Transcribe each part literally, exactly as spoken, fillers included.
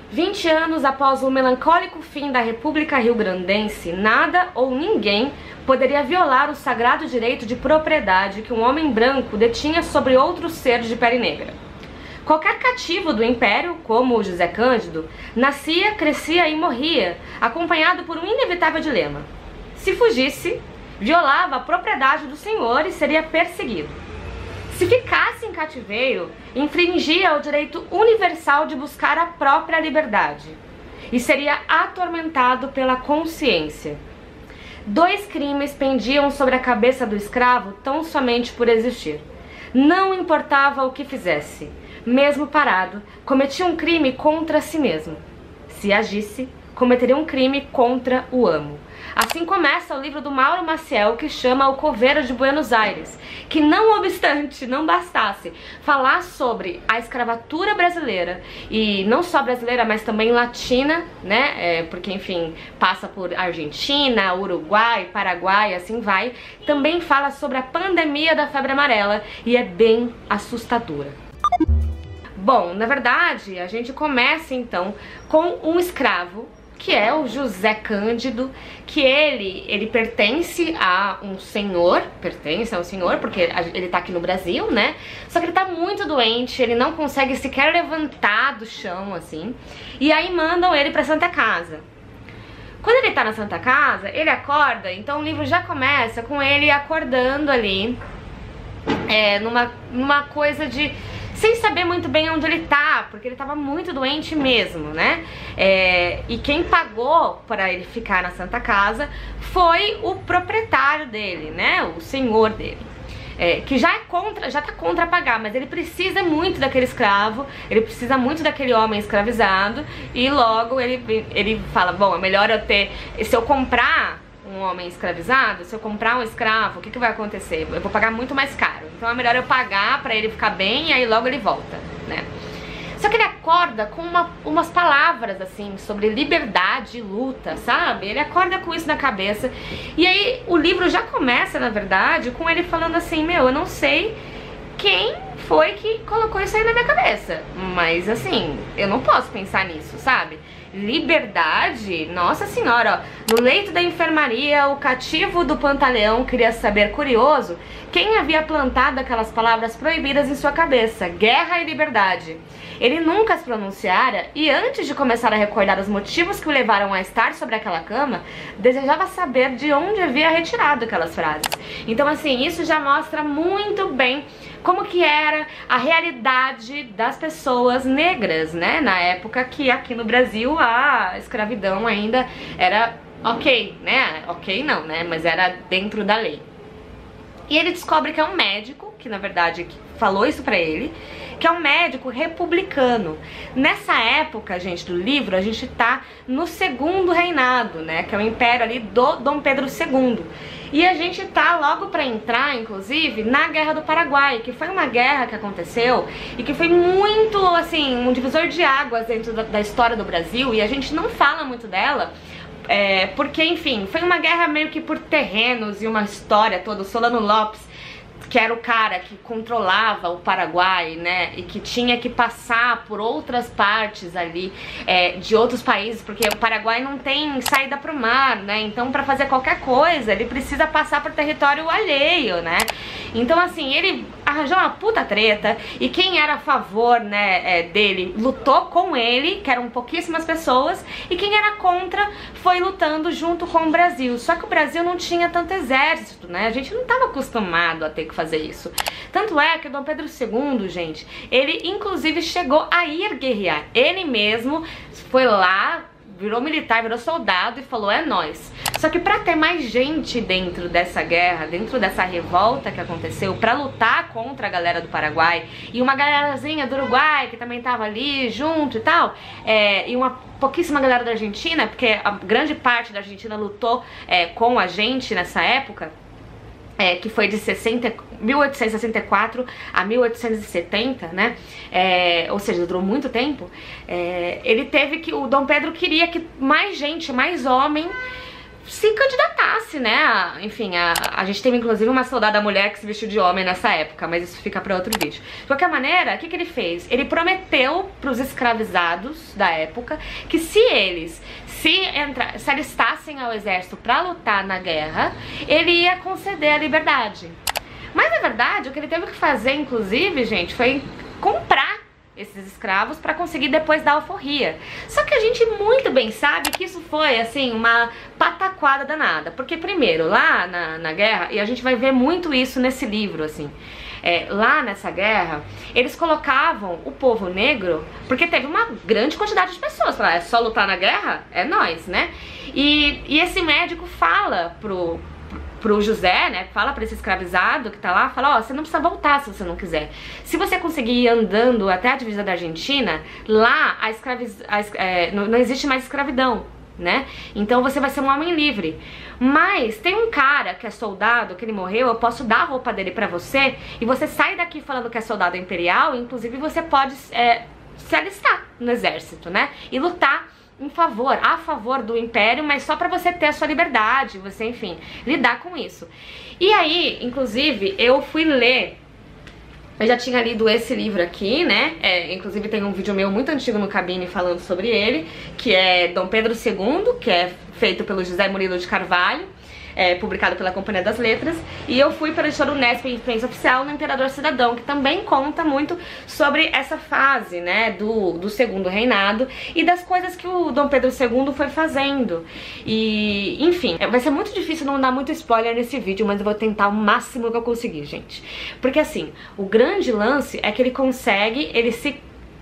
vinte anos após o melancólico fim da República Rio-Grandense, nada ou ninguém poderia violar o sagrado direito de propriedade que um homem branco detinha sobre outro ser de pele negra. Qualquer cativo do Império, como José Cândido, nascia, crescia e morria, acompanhado por um inevitável dilema. Se fugisse, violava a propriedade do senhor e seria perseguido. Se ficasse em cativeiro, infringia o direito universal de buscar a própria liberdade e seria atormentado pela consciência. Dois crimes pendiam sobre a cabeça do escravo tão somente por existir. Não importava o que fizesse, mesmo parado, cometia um crime contra si mesmo. Se agisse, cometeria um crime contra o amo. Assim começa o livro do Mauro Maciel, que chama O Coveiro de Buenos Aires, que não obstante, não bastasse falar sobre a escravatura brasileira, e não só brasileira, mas também latina, né, é, porque enfim, passa por Argentina, Uruguai, Paraguai, assim vai, também fala sobre a pandemia da febre amarela, e é bem assustadora. Bom, na verdade, a gente começa então com um escravo, que é o José Cândido, que ele, ele pertence a um senhor, pertence a um senhor, porque ele tá aqui no Brasil, né? Só que ele tá muito doente, ele não consegue sequer levantar do chão, assim, e aí mandam ele pra Santa Casa. Quando ele tá na Santa Casa, ele acorda, então o livro já começa com ele acordando ali, é, numa, numa coisa de... sem saber muito bem onde ele tá, porque ele tava muito doente mesmo, né? É, e quem pagou para ele ficar na Santa Casa foi o proprietário dele, né? O senhor dele. É, que já é contra, já tá contra pagar, mas ele precisa muito daquele escravo, ele precisa muito daquele homem escravizado, e logo ele, ele fala, bom, é melhor eu ter, se eu comprar um homem escravizado, se eu comprar um escravo, o que que vai acontecer? Eu vou pagar muito mais caro, então é melhor eu pagar pra ele ficar bem e aí logo ele volta, né? Só que ele acorda com uma, umas palavras assim, sobre liberdade e luta, sabe? Ele acorda com isso na cabeça, e aí o livro já começa, na verdade, com ele falando assim, meu, eu não sei quem foi que colocou isso aí na minha cabeça, mas assim, eu não posso pensar nisso, sabe? Liberdade, nossa senhora, ó. No leito da enfermaria, o cativo do Pantaleão queria saber, curioso, quem havia plantado aquelas palavras proibidas em sua cabeça, guerra e liberdade. Ele nunca as pronunciara e antes de começar a recordar os motivos que o levaram a estar sobre aquela cama, desejava saber de onde havia retirado aquelas frases. Então assim, isso já mostra muito bem como que era a realidade das pessoas negras, né, na época que aqui no Brasil a escravidão ainda era ok, né, ok não, né, mas era dentro da lei. E ele descobre que é um médico, que na verdade falou isso pra ele, que é um médico republicano. Nessa época, gente, do livro, a gente tá no segundo reinado, né, que é o império ali do Dom Pedro segundo. E a gente tá logo pra entrar, inclusive, na Guerra do Paraguai, que foi uma guerra que aconteceu e que foi muito, assim, um divisor de águas dentro da, da história do Brasil, e a gente não fala muito dela, é, porque, enfim, foi uma guerra meio que por terrenos e uma história toda. O Solano Lopes, que era o cara que controlava o Paraguai, né, e que tinha que passar por outras partes ali, é, de outros países, porque o Paraguai não tem saída pro mar, né, então pra fazer qualquer coisa ele precisa passar por território alheio, né, então assim, ele arranjou uma puta treta, e quem era a favor, né, é, dele, lutou com ele, que eram pouquíssimas pessoas, e quem era contra foi lutando junto com o Brasil, só que o Brasil não tinha tanto exército, né, a gente não tava acostumado a ter que fazer isso. Tanto é que o Dom Pedro segundo, gente, ele inclusive chegou a ir guerrear. Ele mesmo foi lá, virou militar, virou soldado e falou, é nóis. Só que pra ter mais gente dentro dessa guerra, dentro dessa revolta que aconteceu, pra lutar contra a galera do Paraguai, e uma galerazinha do Uruguai que também tava ali junto e tal, é, e uma pouquíssima galera da Argentina, porque a grande parte da Argentina lutou é, com a gente nessa época, É, que foi de mil oitocentos e sessenta e quatro a mil oitocentos e setenta, né, é, ou seja, durou muito tempo. É, ele teve que, o Dom Pedro queria que mais gente, mais homem se candidatasse, né? A, enfim, a, a gente teve inclusive uma soldada mulher que se vestiu de homem nessa época, mas isso fica pra outro vídeo. De qualquer maneira, o que, que ele fez? Ele prometeu pros escravizados da época que se eles se, entra, se alistassem ao exército pra lutar na guerra, ele ia conceder a liberdade. Mas na verdade, o que ele teve que fazer, inclusive, gente, foi comprar esses escravos para conseguir depois dar alforria. Só que a gente muito bem sabe que isso foi, assim, uma pataquada danada. Porque primeiro, lá na, na guerra, e a gente vai ver muito isso nesse livro, assim, é, lá nessa guerra, eles colocavam o povo negro, porque teve uma grande quantidade de pessoas, falaram, é só lutar na guerra? É nós, né? E, e esse médico fala pro... pro José, né, fala pra esse escravizado que tá lá, fala, ó, oh, você não precisa voltar se você não quiser. Se você conseguir ir andando até a divisa da Argentina, lá a escraviz... a, é, não, não existe mais escravidão, né? Então você vai ser um homem livre. Mas tem um cara que é soldado, que ele morreu, eu posso dar a roupa dele pra você, e você sai daqui falando que é soldado imperial, inclusive você pode é, se alistar no exército, né? E lutar em favor, a favor do império, mas só pra você ter a sua liberdade, você, enfim, lidar com isso. E aí, inclusive, eu fui ler, eu já tinha lido esse livro aqui, né, é, inclusive tem um vídeo meu muito antigo no Cabine falando sobre ele, que é Dom Pedro segundo, que é feito pelo José Murilo de Carvalho, É, publicado pela Companhia das Letras, e eu fui para a editora Unesp em imprensa oficial no Imperador Cidadão, que também conta muito sobre essa fase, né, do, do segundo reinado e das coisas que o Dom Pedro segundo foi fazendo. E, enfim, vai ser muito difícil não dar muito spoiler nesse vídeo, mas eu vou tentar o máximo que eu conseguir, gente. Porque assim, o grande lance é que ele consegue, ele se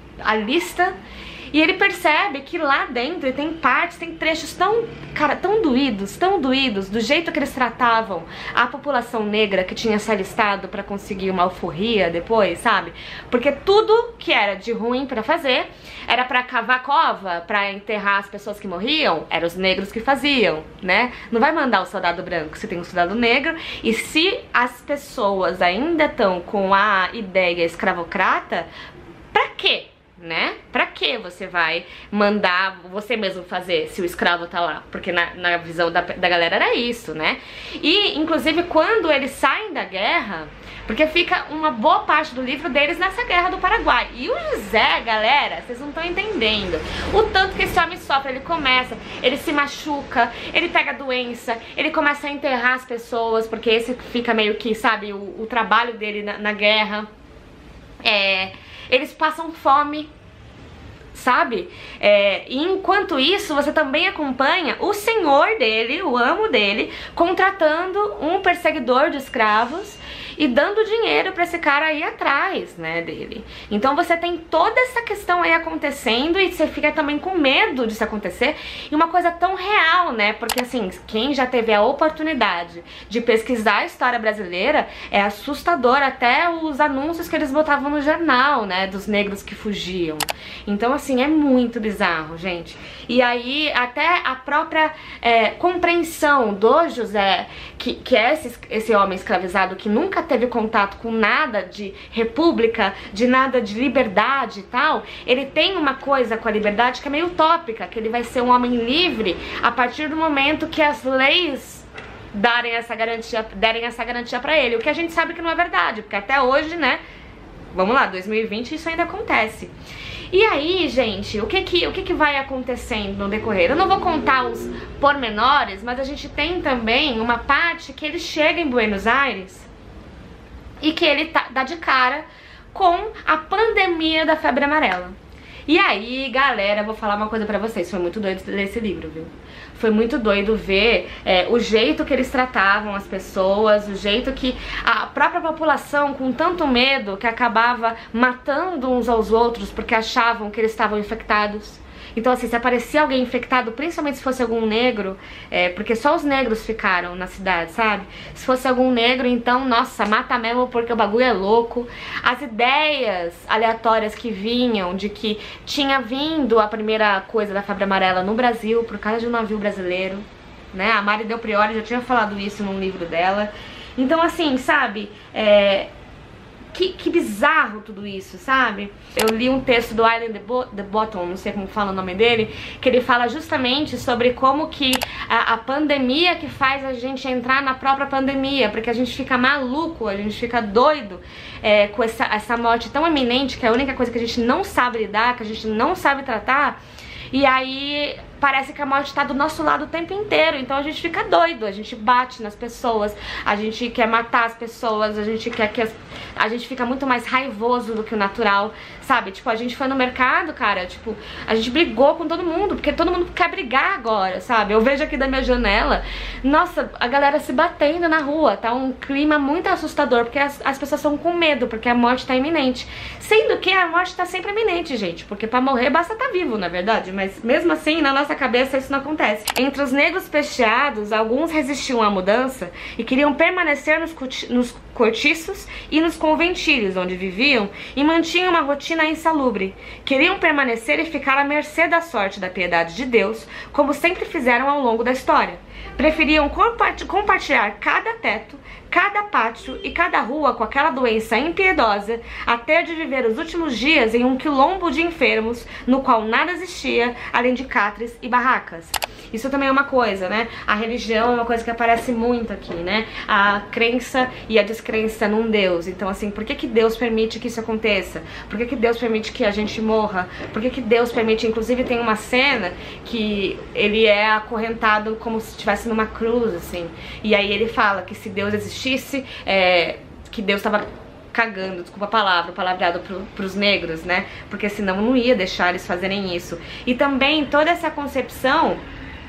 alista e ele percebe que lá dentro tem partes, tem trechos tão, cara, tão doídos, tão doídos, do jeito que eles tratavam a população negra que tinha se alistado pra conseguir uma alforria depois, sabe? Porque tudo que era de ruim pra fazer, era pra cavar cova, pra enterrar as pessoas que morriam, eram os negros que faziam, né? Não vai mandar o soldado branco se tem um soldado negro, e se as pessoas ainda estão com a ideia escravocrata, pra quê? Né? Pra que você vai mandar você mesmo fazer se o escravo tá lá? Porque na, na visão da, da galera era isso, né? E, inclusive, quando eles saem da guerra, porque fica uma boa parte do livro deles nessa guerra do Paraguai. E o José, galera, vocês não estão entendendo o tanto que esse homem sofre. Ele começa, ele se machuca, ele pega doença, ele começa a enterrar as pessoas, porque esse fica meio que, sabe, o, o trabalho dele na, na guerra. É... Eles passam fome, sabe? É, e enquanto isso, você também acompanha o senhor dele, o amo dele, contratando um perseguidor de escravos e dando dinheiro pra esse cara ir atrás, né, dele. Então você tem toda essa questão aí acontecendo e você fica também com medo disso acontecer. E uma coisa tão real, né, porque assim, quem já teve a oportunidade de pesquisar a história brasileira, é assustador até os anúncios que eles botavam no jornal, né, dos negros que fugiam. Então assim, é muito bizarro, gente. E aí até a própria é, compreensão do José, que, que é esse, esse homem escravizado que nunca teve contato com nada de república, de nada de liberdade e tal, ele tem uma coisa com a liberdade que é meio utópica, que ele vai ser um homem livre a partir do momento que as leis darem essa garantia, derem essa garantia pra ele, o que a gente sabe que não é verdade, porque até hoje, né, vamos lá, dois mil e vinte, isso ainda acontece. E aí, gente, o que que, o que que vai acontecendo no decorrer? Eu não vou contar os pormenores, mas a gente tem também uma parte que ele chega em Buenos Aires e que ele tá, dá de cara com a pandemia da febre amarela. E aí, galera, vou falar uma coisa pra vocês, foi muito doido ler esse livro, viu? Foi muito doido ver é, o jeito que eles tratavam as pessoas, o jeito que a própria população, com tanto medo, que acabava matando uns aos outros porque achavam que eles estavam infectados. Então assim, se aparecia alguém infectado, principalmente se fosse algum negro, é, porque só os negros ficaram na cidade, sabe? Se fosse algum negro, então, nossa, mata mesmo porque o bagulho é louco. As ideias aleatórias que vinham de que tinha vindo a primeira coisa da febre amarela no Brasil por causa de um navio brasileiro, né? A Mari Del Priore já tinha falado isso num livro dela. Então assim, sabe, é... Que, que bizarro tudo isso, sabe? Eu li um texto do Island the, Bo the Bottom, não sei como fala o nome dele, que ele fala justamente sobre como que a, a pandemia que faz a gente entrar na própria pandemia, porque a gente fica maluco, a gente fica doido é, com essa, essa morte tão iminente, que é a única coisa que a gente não sabe lidar, que a gente não sabe tratar, e aí parece que a morte tá do nosso lado o tempo inteiro, então a gente fica doido, a gente bate nas pessoas, a gente quer matar as pessoas, a gente quer que as... a gente fica muito mais raivoso do que o natural, sabe? Tipo, a gente foi no mercado, cara, tipo, a gente brigou com todo mundo, porque todo mundo quer brigar agora, sabe? Eu vejo aqui da minha janela, nossa, a galera se batendo na rua, tá um clima muito assustador, porque as, as pessoas estão com medo, porque a morte tá iminente, sendo que a morte tá sempre iminente, gente, porque pra morrer basta estar vivo, na verdade, mas mesmo assim, na nossa cabeça isso não acontece. Entre os negros pesteados, alguns resistiam à mudança e queriam permanecer nos, nos cortiços e nos conventilhos onde viviam e mantinham uma rotina insalubre. Queriam permanecer e ficar à mercê da sorte e da piedade de Deus, como sempre fizeram ao longo da história. Preferiam compartilhar cada teto, cada pátio e cada rua com aquela doença impiedosa, até de viver os últimos dias em um quilombo de enfermos, no qual nada existia, além de catres e barracas. Isso também é uma coisa, né? A religião é uma coisa que aparece muito aqui, né? A crença e a descrença num Deus. Então, assim, por que que Deus permite que isso aconteça? Por que que Deus permite que a gente morra? Por que que Deus permite... Inclusive, tem uma cena que ele é acorrentado como se estivesse numa cruz, assim. E aí ele fala que se Deus existisse, é, que Deus estava... cagando, desculpa a palavra, o palavreado pro, pros negros, né? Porque senão não ia deixar eles fazerem isso. E também toda essa concepção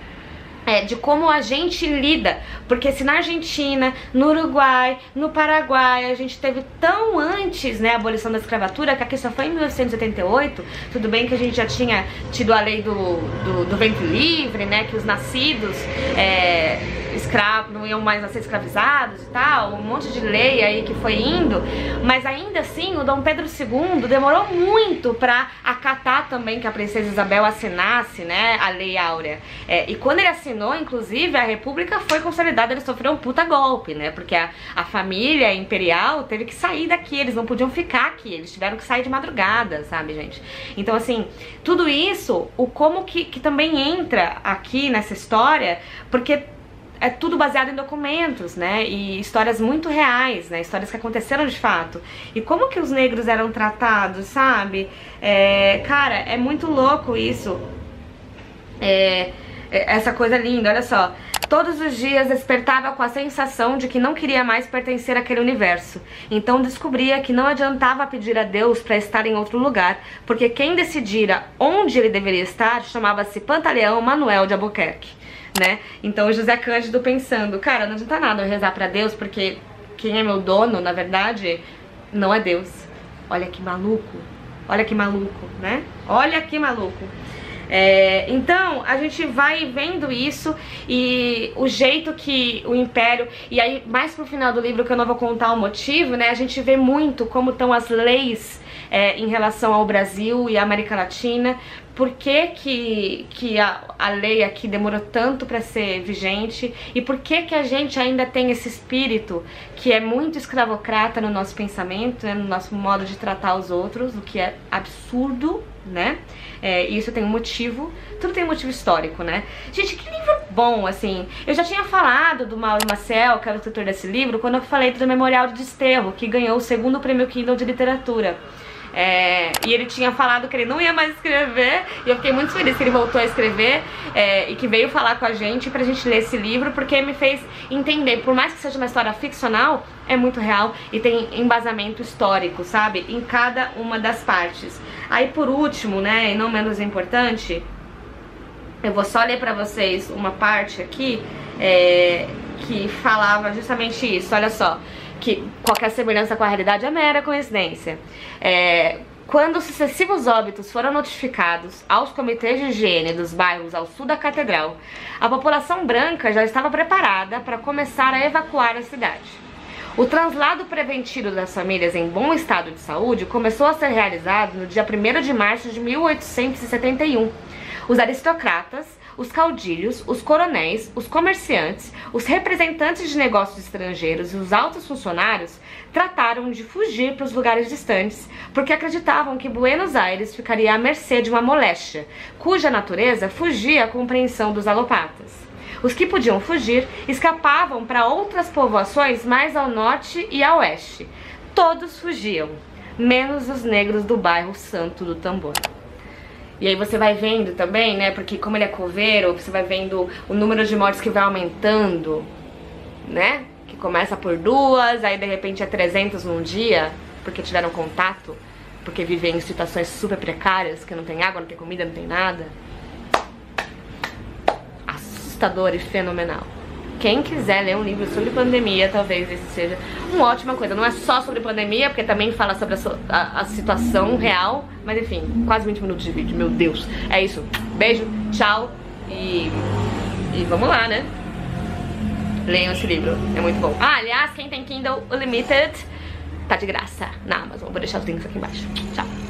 é, de como a gente lida, porque se na Argentina, no Uruguai, no Paraguai, a gente teve tão antes, né, a abolição da escravatura, que aqui só foi em mil novecentos e oitenta e oito, tudo bem que a gente já tinha tido a lei do, do, do ventre livre, né, que os nascidos é, escravos não iam mais a ser escravizados e tal, um monte de lei aí que foi indo, mas ainda assim o Dom Pedro segundo demorou muito pra acatar também que a princesa Isabel assinasse, né, a Lei Áurea, é, e quando ele assinou, inclusive, a república foi consolidada, eles sofreram um puta golpe, né, porque a, a família imperial teve que sair daqui, eles não podiam ficar aqui, eles tiveram que sair de madrugada, sabe, gente? Então, assim, tudo isso, o como que, que também entra aqui nessa história, porque é tudo baseado em documentos, né, e histórias muito reais, né, histórias que aconteceram de fato. E como que os negros eram tratados, sabe? É, cara, é muito louco isso. É... Essa coisa linda, olha só. Todos os dias despertava com a sensação de que não queria mais pertencer àquele universo. Então descobria que não adiantava pedir a Deus para estar em outro lugar, porque quem decidira onde ele deveria estar chamava-se Pantaleão Manuel de Albuquerque, né? Então o José Cândido pensando, cara, não adianta nada eu rezar pra Deus, porque quem é meu dono, na verdade, não é Deus. Olha que maluco, olha que maluco, né? Olha que maluco. É, então a gente vai vendo isso e o jeito que o Império, e aí mais pro final do livro, que eu não vou contar o motivo, né, a gente vê muito como estão as leis é, em relação ao Brasil e à América Latina. Por que que, que a, a lei aqui demorou tanto para ser vigente e por que que a gente ainda tem esse espírito que é muito escravocrata no nosso pensamento, né, no nosso modo de tratar os outros, o que é absurdo, né? É, isso tem um motivo, tudo tem um motivo histórico, né? Gente, que livro bom, assim. Eu já tinha falado do Mauro Maciel, que era o escritor desse livro, quando eu falei do Memorial de Desterro, que ganhou o segundo prêmio Kindle de literatura. É, e ele tinha falado que ele não ia mais escrever, e eu fiquei muito feliz que ele voltou a escrever é, e que veio falar com a gente pra gente ler esse livro, porque me fez entender, por mais que seja uma história ficcional, é muito real e tem embasamento histórico, sabe? Em cada uma das partes. Aí por último, né, e não menos importante, eu vou só ler pra vocês uma parte aqui é, que falava justamente isso, olha só. Que qualquer semelhança com a realidade é mera coincidência. É, quando sucessivos óbitos foram notificados aos comitês de higiene dos bairros ao sul da catedral, a população branca já estava preparada para começar a evacuar a cidade. O translado preventivo das famílias em bom estado de saúde começou a ser realizado no dia primeiro de março de mil oitocentos e setenta e um. Os aristocratas, os caudilhos, os coronéis, os comerciantes, os representantes de negócios estrangeiros e os altos funcionários trataram de fugir para os lugares distantes, porque acreditavam que Buenos Aires ficaria à mercê de uma moléstia, cuja natureza fugia à compreensão dos alopatas. Os que podiam fugir escapavam para outras povoações mais ao norte e a oeste. Todos fugiam, menos os negros do bairro Santo do Tambor. E aí você vai vendo também, né, porque como ele é coveiro, você vai vendo o número de mortes que vai aumentando, né? Que começa por duas, aí de repente é trezentos num dia, porque tiveram contato, porque vivem em situações super precárias, que não tem água, não tem comida, não tem nada. Assustador e fenomenal. Quem quiser ler um livro sobre pandemia, talvez esse seja uma ótima coisa. Não é só sobre pandemia, porque também fala sobre a, a, a situação real. Mas enfim, quase vinte minutos de vídeo, meu Deus. É isso. Beijo, tchau e, e vamos lá, né? Leiam esse livro, é muito bom. Ah, aliás, quem tem Kindle Unlimited tá de graça na Amazon. Vou deixar os links aqui embaixo. Tchau.